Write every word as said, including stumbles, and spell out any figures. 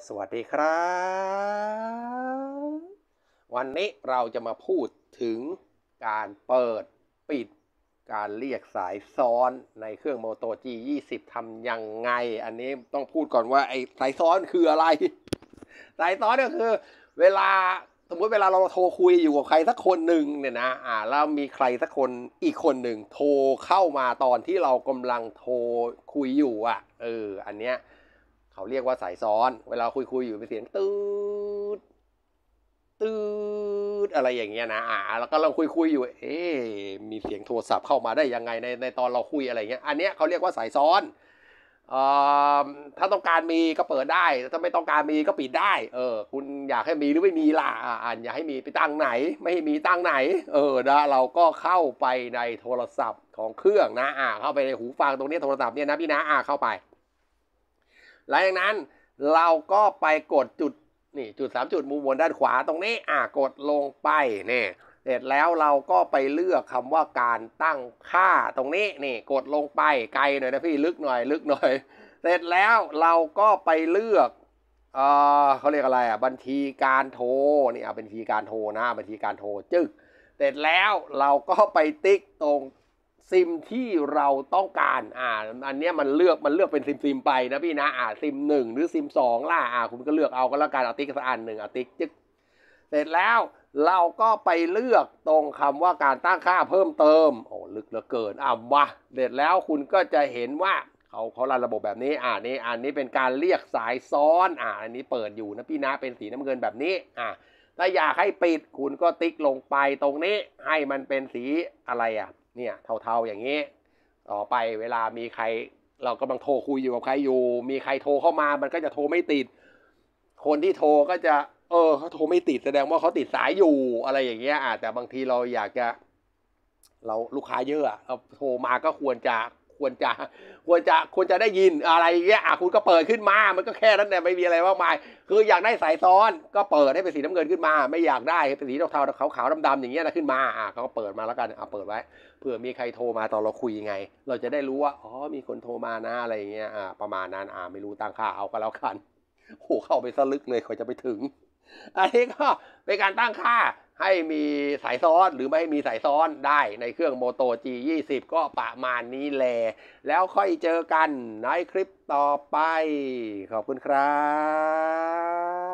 สวัสดีครับ วันนี้เราจะมาพูดถึงการเปิดปิดการเรียกสายซ้อนในเครื่อง Moto จี ยี่สิบ ทำยังไง อันนี้ต้องพูดก่อนว่าไอ้สายซ้อนคืออะไร สายซ้อนก็คือเวลาสมมติเวลาเราโทรคุยอยู่กับใครสักคนหนึ่งเนี่ยนะอ่าแล้วมีใครสักคนอีกคนหนึ่งโทรเข้ามาตอนที่เรากำลังโทรคุยอยู่อ่ะเอออันเนี้ยเขาเรียกว่าสายซ้อนเวลาคุยคุยอยู่เป็นเสียงตืดตืดอะไรอย่างเงี้ยนะอ่าแล้วก็เราคุยคุยอยู่เอ๊มีเสียงโทรศัพท์เข้ามาได้ยังไงในในตอนเราคุยอะไรเงี้ยอันเนี้ยเขาเรียกว่าสายซ้อนถ้าต้องการมีก็เปิดได้ถ้าไม่ต้องการมีก็ปิดได้เออคุณอยากให้มีหรือไม่มีล่ะอ่านอยากให้มีไปตั้งไหนไม่ให้มีตั้งไหนเออนะเราก็เข้าไปในโทรศัพท์ของเครื่องนะอ่าเข้าไปในหูฟังตรงนี้โทรศัพท์เนี่ยนะพี่นะอ่าเข้าไปหลังจากนั้นเราก็ไปกดจุดนี่จุดสามจุดมุมบนด้านขวาตรงนี้อ่ากดลงไปนี่เสร็จแล้วเราก็ไปเลือกคำว่าการตั้งค่าตรงนี้นี่กดลงไปไกลหน่อยนะพี่ลึกหน่อยลึกหน่อยเสร็จแล้วเราก็ไปเลือกเออเขาเรียกอะไรอ่ะบัญชีการโทรนี่เอาบัญชีการโทรนะบัญชีการโทรจึ๊กเสร็จแล้วเราก็ไปติ๊กตรงซิมที่เราต้องการอ่าอันนี้มันเลือกมันเลือกเป็นซิมซิมไปนะพี่นะอ่าซิมหนึ่งหรือซิมสองล่ะอ่าคุณก็เลือกเอาก็แล้วกันเอาติ๊กสักอันหนึ่งเอาติ๊กจึ๊กเสร็จแล้วเราก็ไปเลือกตรงคำว่าการตั้งค่าเพิ่มเติมโอ้ลึกเหลือเกินอ่ะมาเสร็จแล้วคุณก็จะเห็นว่าเขาเขารันระบบแบบนี้อ่านี่อันนี้เป็นการเรียกสายซ้อนอ่าอันนี้เปิดอยู่นะพี่นะเป็นสีน้ำเงินแบบนี้อ่าถ้าอยากให้ปิดคุณก็ติ๊กลงไปตรงนี้ให้มันเป็นสีอะไรอ่ะเนี่ยเทาๆอย่างนี้ต่อไปเวลามีใครเรากำลังโทรคุยอยู่กับใครอยู่มีใครโทรเข้ามามันก็จะโทรไม่ติดคนที่โทรก็จะเออเขาโทรไม่ติดแสดงว่าเขาติดสายอยู่อะไรอย่างเงี้ยอ่ะแต่บางทีเราอยากจะเราลูกค้าเยอะอ่ะโทรมาก็ควรจะควรจะควรจะควรจะได้ยินอะไรเงี้ยอ่ะคุณก็เปิดขึ้นมามันก็แค่นั้นแหละไม่มีอะไรมากมายคืออยากได้สายซ้อนก็เปิดให้เป็นสีน้ำเงินขึ้นมาไม่อยากได้ให้เป็นสีเทาๆขาวๆดำๆอย่างเงี้ยนะขึ้นมาอ่ะเขาก็เปิดมาแล้วกันอ่ะเปิดไว้เผื่อมีใครโทรมาตอนเราคุยยังไงเราจะได้รู้ว่าอ๋อมีคนโทรมานะอะไรเงี้ยอ่ะประมาณนั้นอ่ะไม่รู้ตั้งค่าเอาก็แล้วกันโอ้เข้าไปซะลึกเลยกว่าจะไปถึงอันนี้ก็เป็นการตั้งค่าให้มีสายซ้อนหรือไม่ให้มีสายซ้อนได้ในเครื่อง Moto จี ยี่สิบ ก็ประมาณนี้แหละแล้วค่อยเจอกันในคลิปต่อไปขอบคุณครับ